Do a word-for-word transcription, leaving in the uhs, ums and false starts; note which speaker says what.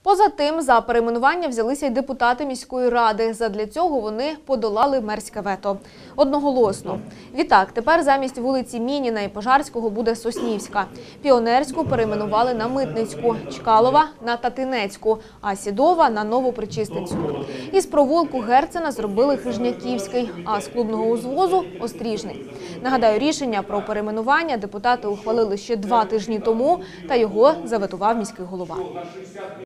Speaker 1: Поза тим, за перейменування взялися й депутати міської ради. Задля цього вони подолали мерське вето. Одноголосно. Відтак, тепер замість вулиці Мініна і Пожарського буде Соснівська. Піонерську перейменували на Митницьку, Чкалова – на Татинецьку, а Сідова – на Новопричистинську. Із провулку Герцена зробили Хижняківський, а з клубного узвозу – Остріжний. Нагадаю, рішення про перейменування депутати ухвалили ще два тижні тому, та його заветував міський голова.